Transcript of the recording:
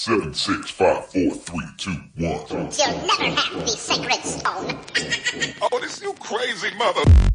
7, 6, 5, 4, 3, 2, 1. You'll never have the sacred stone. Oh, this you crazy mother...